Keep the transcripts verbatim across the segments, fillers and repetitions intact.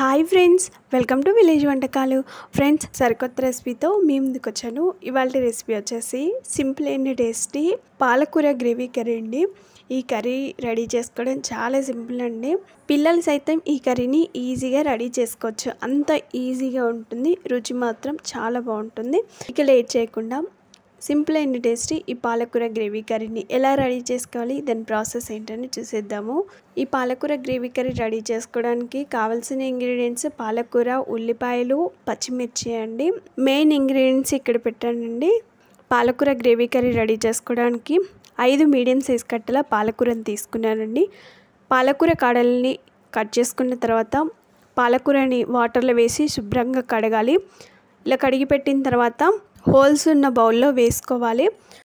Hi friends, welcome to village వంటకాలు. Friends, సరికొత్త రెసిపీతో మీ ముందుకు వచ్చాను. ఇవాళ రెసిపీ వచ్చేసి సింపుల్ అండ్ టేస్టీ పాలకూర గ్రేవీ కర్రీ అండి. ఈ కర్రీ రెడీ చేసుకోవడం చాలా సింపుల్ అండి. పిల్లలు సైతం ఈ కర్రీని ఈజీగా రెడీ చేసుకోవచ్చు, అంత ఈజీగా ఉంటుంది. రుచి మాత్రం చాలా బాగుంటుంది. ఇక లేట్ చేయకుండా సింపుల్ అండ్ టేస్టీ ఈ పాలకూర గ్రేవీ కర్రీని ఎలా రెడీ చేసుకోవాలి, దాని ప్రాసెస్ ఏంటని చూసేద్దాము. ఈ పాలకూర గ్రేవీ కర్రీ రెడీ చేసుకోవడానికి కావాల్సిన ఇంగ్రీడియంట్స్ పాలకూర, ఉల్లిపాయలు, పచ్చిమిర్చి అండి. మెయిన్ ఇంగ్రీడియంట్స్ ఇక్కడ పెట్టానండి. పాలకూర గ్రేవీ కర్రీ రెడీ చేసుకోవడానికి ఐదు మీడియం సైజ్ కట్టల పాలకూరని తీసుకున్నానండి. పాలకూర కాడల్ని కట్ చేసుకున్న తర్వాత పాలకూరని వాటర్లో వేసి శుభ్రంగా కడగాలి. ఇలా కడిగి పెట్టిన తర్వాత హోల్స్ ఉన్న బౌల్లో వేసుకోవాలి.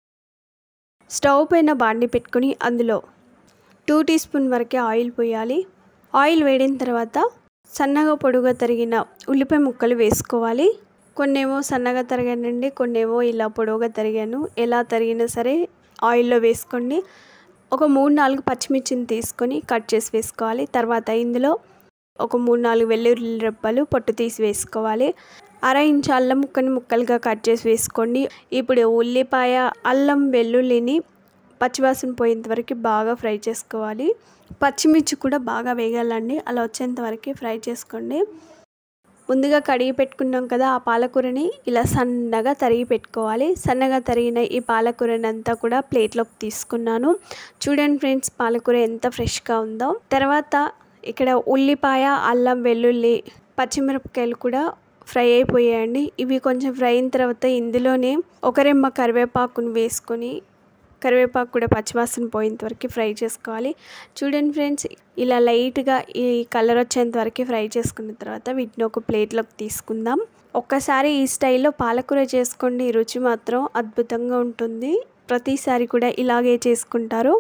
స్టవ్ పైన బాండి పెట్టుకొని అందులో టూ టీ స్పూన్ వరకే ఆయిల్ పోయాలి. ఆయిల్ వేడిన తర్వాత సన్నగా పొడుగా తరిగిన ఉల్లిపాయ ముక్కలు వేసుకోవాలి. కొన్నేమో సన్నగా తరిగానండి, కొన్నేమో ఇలా పొడవుగా తరిగాను. ఎలా తరిగినా సరే ఆయిల్లో వేసుకోండి. ఒక మూడు నాలుగు పచ్చిమిర్చిని తీసుకొని కట్ చేసి వేసుకోవాలి. తర్వాత ఇందులో ఒక మూడు నాలుగు వెల్లుల్లి రెబ్బలు పొట్టు తీసి వేసుకోవాలి. అర ఇంచు అల్లం ముక్కని ముక్కలుగా కట్ చేసి వేసుకోండి. ఇప్పుడు ఉల్లిపాయ, అల్లం, వెల్లుల్లిని పచ్చివాసన పోయేంత వరకు బాగా ఫ్రై చేసుకోవాలి. పచ్చిమిర్చి కూడా బాగా వేగాలండి, అలా వచ్చేంత వరకు ఫ్రై చేసుకోండి. ముందుగా కడిగి పెట్టుకున్నాం కదా, ఆ పాలకూరని ఇలా సన్నగా తరిగి పెట్టుకోవాలి. సన్నగా తరిగిన ఈ పాలకూరని అంతా కూడా ప్లేట్లోకి తీసుకున్నాను. చూడండి ఫ్రెండ్స్, పాలకూర ఎంత ఫ్రెష్గా ఉందో. తర్వాత ఇక్కడ ఉల్లిపాయ, అల్లం, వెల్లుల్లి, పచ్చిమిరపకాయలు కూడా ఫ్రై అయిపోయాయండి. ఇవి కొంచెం ఫ్రై అయిన తర్వాత ఇందులోనే ఒక రెమ్మ కరివేపాకుని వేసుకొని కరివేపాకు కూడా పచ్చివాసన పోయేంత వరకు ఫ్రై చేసుకోవాలి. చూడండి ఫ్రెండ్స్, ఇలా లైట్గా ఈ కలర్ వచ్చేంత వరకు ఫ్రై చేసుకున్న తర్వాత వీటిని ఒక ప్లేట్లోకి తీసుకుందాం. ఒక్కసారి ఈ స్టైల్లో పాలకూర చేసుకోండి, రుచి మాత్రం అద్భుతంగా ఉంటుంది. ప్రతిసారి కూడా ఇలాగే చేసుకుంటారు.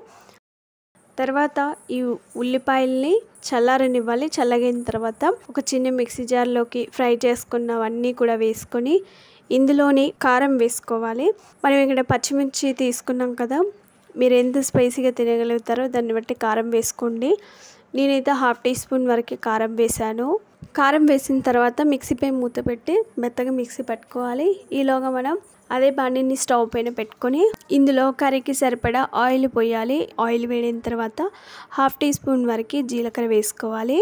తర్వాత ఈ ఉల్లిపాయల్ని చల్లారనివ్వాలి. చల్లగిన తర్వాత ఒక చిన్న మిక్సీ జార్లోకి ఫ్రై చేసుకున్నవన్నీ కూడా వేసుకొని ఇందులోని కారం వేసుకోవాలి. మనం ఇక్కడ పచ్చిమిర్చి తీసుకున్నాం కదా, మీరు ఎంత స్పైసీగా తినగలుగుతారో దాన్ని బట్టి కారం వేసుకోండి. నేనైతే హాఫ్ టీ స్పూన్ వరకు కారం వేసాను. కారం వేసిన తర్వాత మిక్సీపై మూత పెట్టి మెత్తగా మిక్సీ పట్టుకోవాలి. ఈలోగా మనం అదే బాండిని స్టవ్ పైన పెట్టుకొని ఇందులో కర్రీకి సరిపడా ఆయిల్ పోయాలి. ఆయిల్ వేడిన తర్వాత హాఫ్ టీ స్పూన్ వరకు జీలకర్ర వేసుకోవాలి.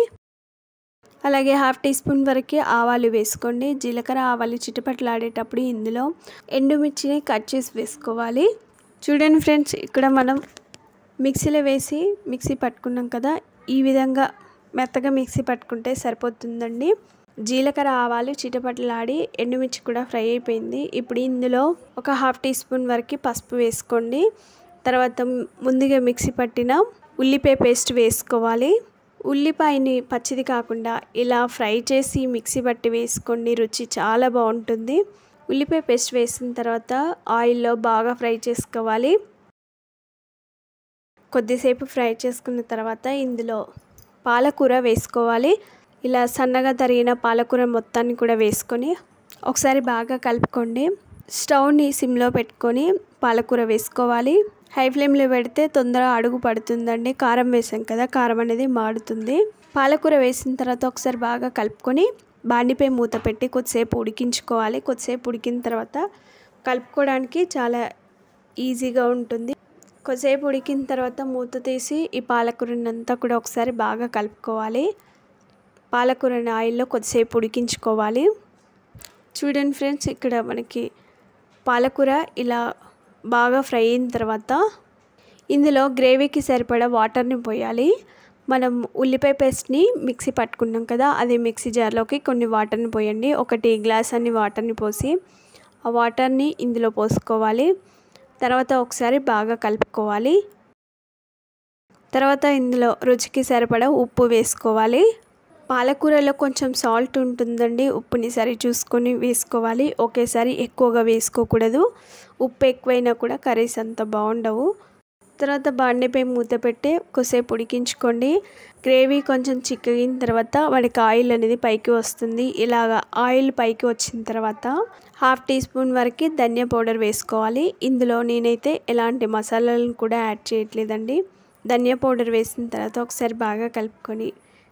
అలాగే హాఫ్ టీ స్పూన్ వరకు ఆవాలు వేసుకోండి. జీలకర్ర, ఆవాలు చిటపట్లాడేటప్పుడు ఇందులో ఎండుమిర్చిని కట్ చేసి వేసుకోవాలి. చూడండి ఫ్రెండ్స్, ఇక్కడ మనం మిక్సీలో వేసి మిక్సీ పట్టుకున్నాం కదా, ఈ విధంగా మెత్తగా మిక్సీ పట్టుకుంటే సరిపోతుందండి. జీలకర్ర, ఆవాలు చిటపట్లాడి ఎండుమిర్చి కూడా ఫ్రై అయిపోయింది. ఇప్పుడు ఇందులో ఒక హాఫ్ టీ స్పూన్ వరకు పసుపు వేసుకోండి. తర్వాత ముందుగా మిక్సీ పట్టిన ఉల్లిపాయ పేస్ట్ వేసుకోవాలి. ఉల్లిపాయని పచ్చిది కాకుండా ఇలా ఫ్రై చేసి మిక్సీ పట్టి వేసుకోండి, రుచి చాలా బాగుంటుంది. ఉల్లిపాయ పేస్ట్ వేసిన తర్వాత ఆయిల్లో బాగా ఫ్రై చేసుకోవాలి. కొద్దిసేపు ఫ్రై చేసుకున్న తర్వాత ఇందులో పాలకూర వేసుకోవాలి. ఇలా సన్నగా తరిగిన పాలకూర మొత్తాన్ని కూడా వేసుకొని ఒకసారి బాగా కలుపుకోండి. స్టవ్ని సిమ్లో పెట్టుకొని పాలకూర వేసుకోవాలి. హై ఫ్లేమ్లో పెడితే తొందరగా అడుగు పడుతుందండి. కారం వేసాం కదా, కారం అనేది మాడుతుంది. పాలకూర వేసిన తర్వాత ఒకసారి బాగా కలుపుకొని బాండిపై మూత పెట్టి కొద్దిసేపు ఉడికించుకోవాలి. కొద్దిసేపు ఉడికిన తర్వాత కలుపుకోవడానికి చాలా ఈజీగా ఉంటుంది. కొద్దిసేపు ఉడికిన తర్వాత మూత తీసి ఈ పాలకూరని అంతా కూడా ఒకసారి బాగా కలుపుకోవాలి. పాలకూరని ఆయిల్లో కొద్దిసేపు ఉడికించుకోవాలి. చూడండి ఫ్రెండ్స్, ఇక్కడ మనకి పాలకూర ఇలా బాగా ఫ్రై అయిన తర్వాత ఇందులో గ్రేవీకి సరిపడా వాటర్ని పోయాలి. మనం ఉల్లిపాయ పేస్ట్ని మిక్సీ పట్టుకున్నాం కదా, అదే మిక్సీ జార్లోకి కొన్ని వాటర్ని పోయండి. ఒక టీ గ్లాస్ అన్ని వాటర్ని పోసి ఆ వాటర్ని ఇందులో పోసుకోవాలి. తర్వాత ఒకసారి బాగా కలుపుకోవాలి. తర్వాత ఇందులో రుచికి సరిపడా ఉప్పు వేసుకోవాలి. పాలకూరలో కొంచెం సాల్ట్ ఉంటుందండి, ఉప్పుని సరి చూసుకొని వేసుకోవాలి. ఒకేసారి ఎక్కువగా వేసుకోకూడదు. ఉప్పు ఎక్కువైనా కూడా కర్రీస్ అంత బాగుండవు. తర్వాత బాండిపై మూత పెట్టి కొద్దిసేపు ఉడికించుకోండి. గ్రేవీ కొంచెం చిక్కగిన తర్వాత వాడికి ఆయిల్ అనేది పైకి వస్తుంది. ఇలాగా ఆయిల్ పైకి వచ్చిన తర్వాత హాఫ్ టీ స్పూన్ వరకు ధనియా పౌడర్ వేసుకోవాలి. ఇందులో నేనైతే ఎలాంటి మసాలాలను కూడా యాడ్ చేయట్లేదండి. ధనియా పౌడర్ వేసిన తర్వాత ఒకసారి బాగా కలుపుకొని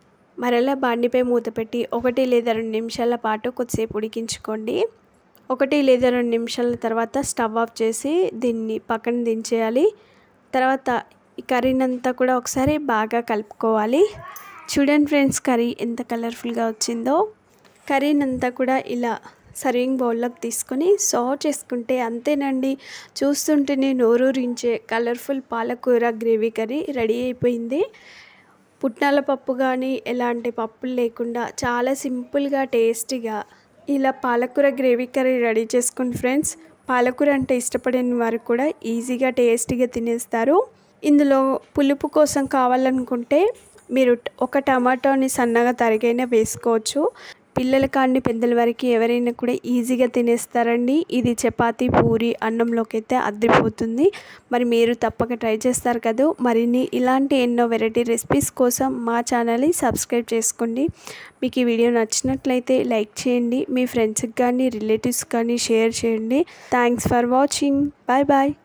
మరలా బాండిపై మూత పెట్టి ఒకటి లేదా రెండు నిమిషాల పాటు కొద్దిసేపు ఉడికించుకోండి. ఒకటి లేదా రెండు నిమిషాల తర్వాత స్టవ్ ఆఫ్ చేసి దీన్ని పక్కన దించేయాలి. తర్వాత ఈ కర్రీనంతా కూడా ఒకసారి బాగా కలుపుకోవాలి. చూడండి ఫ్రెండ్స్, కర్రీ ఎంత కలర్ఫుల్గా వచ్చిందో. కర్రీనంతా కూడా ఇలా సర్వింగ్ బౌల్లోకి తీసుకొని సర్వ్ చేసుకుంటే అంతేనండి. చూస్తుంటేనే నోరూరించే కలర్ఫుల్ పాలకూర గ్రేవీ కర్రీ రెడీ అయిపోయింది. పుట్నాల పప్పు కానీ ఎలాంటి పప్పులు లేకుండా చాలా సింపుల్గా టేస్టీగా ఇలా పాలకూర గ్రేవీ కర్రీ రెడీ చేసుకోండి ఫ్రెండ్స్. పాలకూర అంటే ఇష్టపడని వారు కూడా ఈజీగా టేస్టీగా తినేస్తారు. ఇందులో పులుపు కోసం కావాలనుకుంటే మీరు ఒక టమాటోని సన్నగా తరిగైనా వేసుకోవచ్చు. పిల్లల కాడిని పెద్దల వరకు ఎవరైనా కూడా ఈజీగా తినేస్తారండి. ఇది చపాతీ, పూరి, అన్నంలోకి అయితే అద్దిపోతుంది. మరి మీరు తప్పక ట్రై చేస్తారు కదా. మరిన్ని ఇలాంటి ఎన్నో వెరైటీ రెసిపీస్ కోసం మా ఛానల్ని సబ్స్క్రైబ్ చేసుకోండి. మీకు ఈ వీడియో నచ్చినట్లయితే లైక్ చేయండి. మీ ఫ్రెండ్స్కి కానీ రిలేటివ్స్ కానీ షేర్ చేయండి. Thanks for watching. Bye bye.